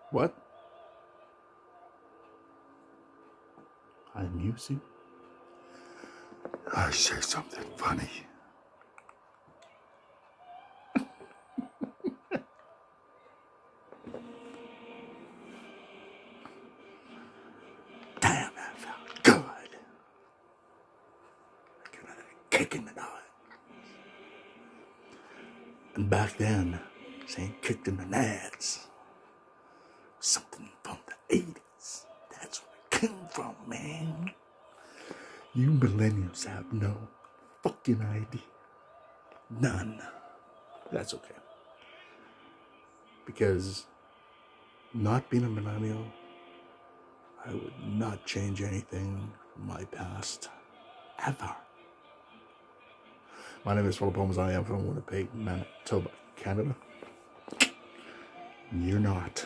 What? I amuse you? I say something funny. Damn, that felt good. Like another kick in the nuts. And back then, saying kicked in the nuts. Something from the 80s. That's where it came from, man. You millennials have no fucking idea. None. That's okay. Because not being a millennial, I would not change anything from my past. Ever. My name is Philip Holmes. I am from Winnipeg, Manitoba, Canada. You're not.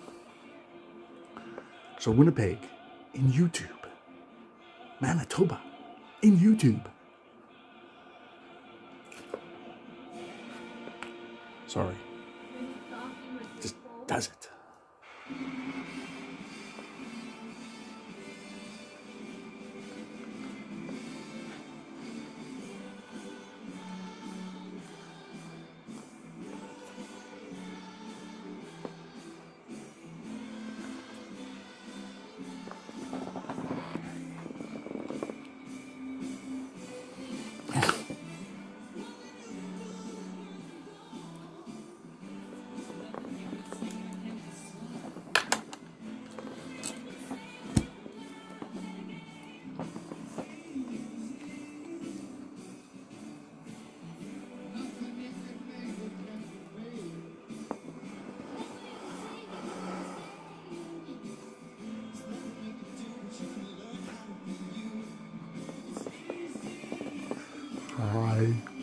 So Winnipeg in YouTube. Manitoba in YouTube. Sorry. Just does it. Hi.